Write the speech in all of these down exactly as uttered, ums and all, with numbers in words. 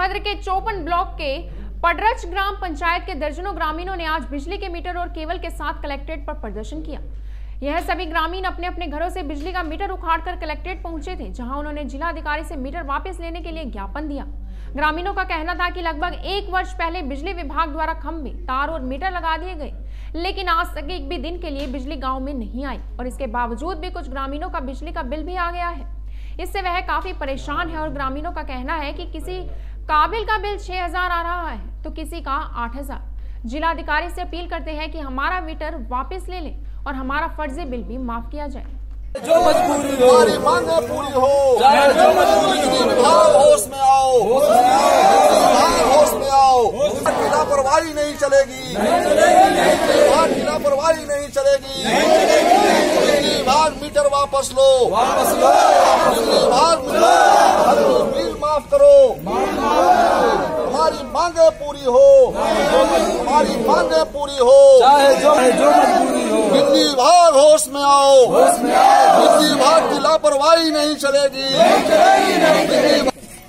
सोनभद्र के चौपन ब्लॉक के पडरच ग्राम पंचायत के दर्जनों ग्रामीणों ने आज बिजली के मीटर और केबल के साथ कलेक्ट्रेट पर प्रदर्शन किया। यह सभी ग्रामीण अपने अपने घरों से बिजली का मीटर उखाड़कर कलेक्ट्रेट पहुंचे थे, जहां उन्होंने जिला अधिकारी से मीटर वापस लेने के लिए ज्ञापन दिया। ग्रामीणों का कहना था कि लगभग एक वर्ष पहले बिजली विभाग द्वारा खंभे, तार और मीटर लगा दिए गए, लेकिन आज तक एक भी दिन के लिए बिजली गाँव में नहीं आई और इसके बावजूद भी कुछ ग्रामीणों का बिजली का बिल भी आ गया है। इससे वह काफी परेशान है और ग्रामीणों का कहना है कि किसी काबिल का बिल छह हजार आ रहा है तो किसी का आठ हजार। जिला अधिकारी से अपील करते हैं कि हमारा मीटर वापस ले लें और हमारा फर्जी बिल भी माफ किया जाए। जो मजबूरी हो, हमारी मांगे पूरी हो, चाहे जो मजबूरी हो, होश में आओ, होश में आओ। लापरवाही नहीं चलेगी, लापरवाही नहीं चलेगी। विभाग मीटर वापस लो, वापस लो, विभाग बिल माफ करो। हमारी मांगे पूरी हो, हमारी मांगे पूरी हो, चाहे जो जो मजबूरी हो। बिजली विभाग होश में आओ, होश में आओ। बिजली विभाग की लापरवाही नहीं चलेगी, नहीं चलेगी, नहीं चलेगी।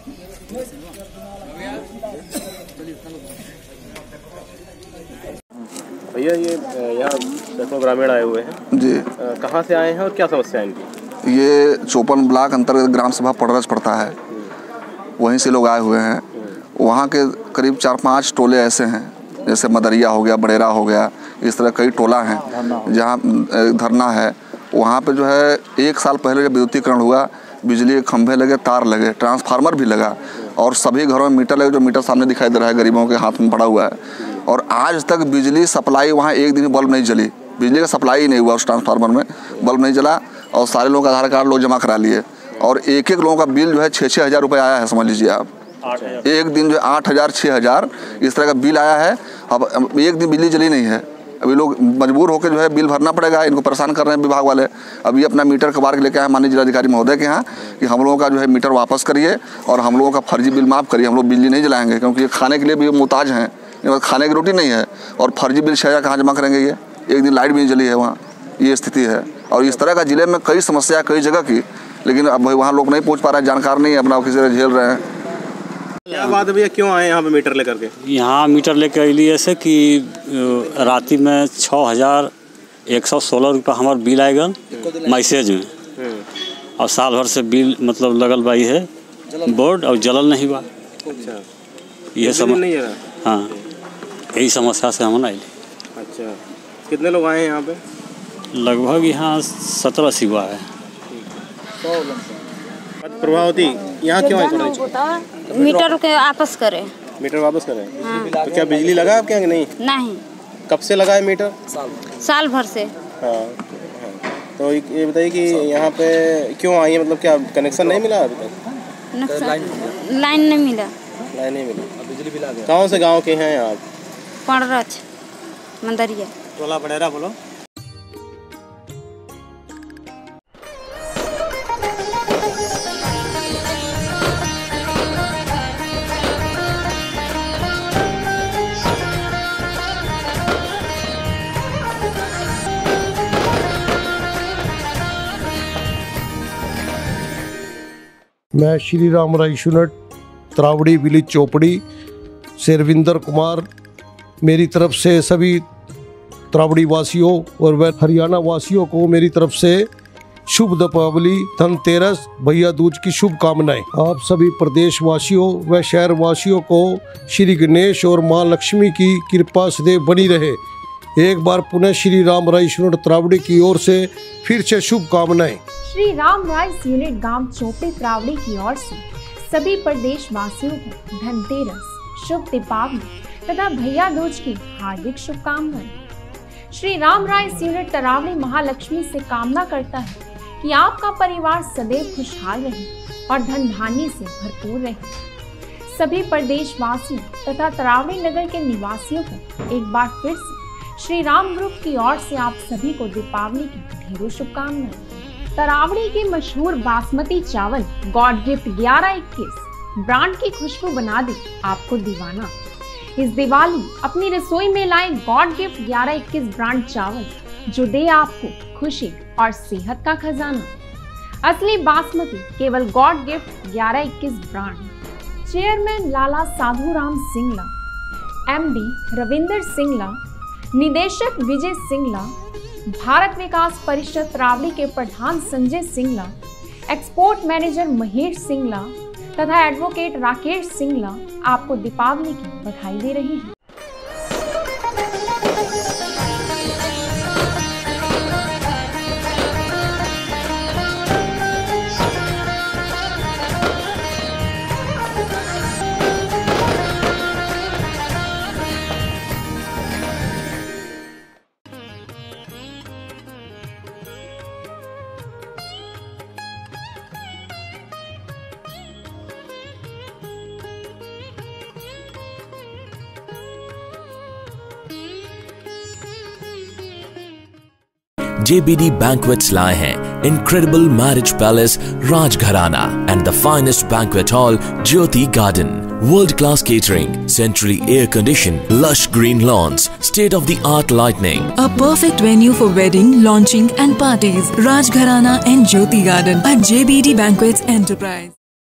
भैया ये यहाँ सैकड़ों ग्रामीण आए हुए हैं जी, कहाँ से आए हैं और क्या समस्या है इनकी? ये चौपन ब्लॉक अंतर्गत ग्राम सभा पडरच पड़ता है, वहीं से लोग आए हुए हैं। वहाँ के करीब चार पांच टोले ऐसे हैं, जैसे मदरिया हो गया, बड़ेरा हो गया, इस तरह कई टोला हैं जहाँ धरना है। वहाँ पे जो है एक साल पहले जब विद्युतीकरण हुआ, बिजली के खंभे लगे, तार लगे, ट्रांसफार्मर भी लगा और सभी घरों में मीटर लगे। जो मीटर सामने दिखाई दे रहा है गरीबों के हाथ में पड़ा हुआ है। और आज तक बिजली सप्लाई वहाँ एक दिन बल्ब नहीं जली, बिजली का सप्लाई ही नहीं हुआ, उस ट्रांसफार्मर में बल्ब नहीं जला और सारे लोगों का आधार कार्ड लोग जमा करा लिए और एक एक लोगों का बिल जो है छः छः हज़ार रुपये आया है। समझ लीजिए आप, एक दिन जो आठ हज़ार छः हज़ार इस तरह का बिल आया है। अब एक दिन बिजली जली नहीं है, अभी लोग मजबूर होकर जो है बिल भरना पड़ेगा। इनको परेशान कर रहे हैं विभाग वाले। अभी अपना मीटर कबाड़ के लेके आए माननीय जिलाधिकारी महोदय के यहाँ कि हम लोगों का जो है मीटर वापस करिए और हम लोगों का फर्जी बिल माफ़ करिए। हम लोग बिजली नहीं जलाएंगे क्योंकि ये खाने के लिए भी मुहताज हैं, खाने की रोटी नहीं है और फर्जी बिल छः हज़ार कहाँ जमा करेंगे। ये एक दिन लाइट भी नहीं जली है वहाँ, ये स्थिति है। और इस तरह का जिले में कई समस्या कई जगह की, लेकिन अब वहाँ लोग नहीं पहुँच पा रहे हैं, जानकार नहीं है, अपना किसी तरह झेल रहे हैं। क्या बात है भैया, क्यों आए यहाँ पे मीटर लेकर के? यहाँ मीटर लेकर अली ऐसे कि राति में छः हज़ार एक सौ सोलह रुपये हमारा बिल आएगा मैसेज में, और साल भर से बिल मतलब लगल बाई है बोर्ड और जलल नहीं बा। अच्छा, ये समझ हाँ, यही समस्या से हम आए। अच्छा, कितने लोग आए हैं यहाँ पे? लगभग यहाँ सत्रह अस्सी हुआ है। प्रभावती, यहाँ क्यों आए? मीटर के वापस करें। मीटर वापस करें? हाँ। तो क्या बिजली लगा आपके यहाँ? नहीं नहीं। कब से लगा है मीटर? साल साल भर से। हाँ, हाँ। तो ये बताइए कि यहाँ पे क्यों आई है, मतलब क्या कनेक्शन नहीं मिला अभी तक? लाइन नहीं मिला। लाइन नहीं मिला, बिजली बिल आ गया। कौन से गांव के हैं आप? पडरच मंदरिया टोला बड़ेरा। बोलो। मैं श्री राम राय सुनट, त्रावड़ी विलेज चौपड़ी से रविंदर कुमार, मेरी तरफ से सभी त्रावड़ी वासियों और वह हरियाणा वासियों को मेरी तरफ से शुभ दीपावली, धनतेरस, भैया दूज की शुभकामनाएं। आप सभी प्रदेश वासियों व शहर वासियों को श्री गणेश और मां लक्ष्मी की कृपा सदैव बनी रहे। एक बार पुनः श्री राम राय सुनट त्रावड़ी की ओर से फिर से शुभकामनाएं। श्री राम राइस यूनिट गांव चौपड़ी त्रावड़ी की ओर से सभी प्रदेश वासियों को धनतेरस, शुभ दीपावली तथा भैया दूज की हार्दिक शुभकामनाएं। श्री राम राइस यूनिट त्रावड़ी महालक्ष्मी से कामना करता है कि आपका परिवार सदैव खुशहाल रहे और धन धान्य से भरपूर रहे। सभी प्रदेश वासियों तथा त्रावड़ी नगर के निवासियों को एक बार फिर से श्री राम ग्रुप की ओर से आप सभी को दीपावली की ढेरों शुभकामनाएं। त्रावड़ी के मशहूर बासमती चावल गॉड गिफ्ट ग्यारह इक्कीस ब्रांड की खुशबू बना दे आपको दीवाना। इस दिवाली अपनी रसोई में लाएं गॉड गिफ्ट ग्यारह इक्कीस ब्रांड चावल, जो दे आपको खुशी और सेहत का खजाना। असली बासमती केवल गॉड गिफ्ट ग्यारह इक्कीस brand. Chairman Lala Sadhuram Singla, MD Ravinder Singla, निदेशक विजय सिंगला, भारत विकास परिषद त्रावड़ी के प्रधान संजय सिंगला, एक्सपोर्ट मैनेजर महेश सिंगला तथा एडवोकेट राकेश सिंगला आपको दीपावली की बधाई दे रहे हैं। J B D Banquets लाए हैं Incredible Marriage Palace Rajgharana and the finest banquet hall Jyoti Garden. World-class catering, centrally air-conditioned, lush green lawns, state-of-the-art lighting. A perfect venue for wedding, launching and parties. Rajgharana and Jyoti Garden at J B D Banquets Enterprise.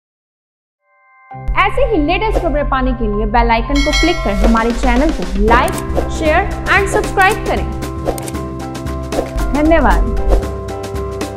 ऐसे ही latest खबरें पाने के लिए bell icon को click कर हमारे channel को like, share and subscribe करें। धन्यवाद।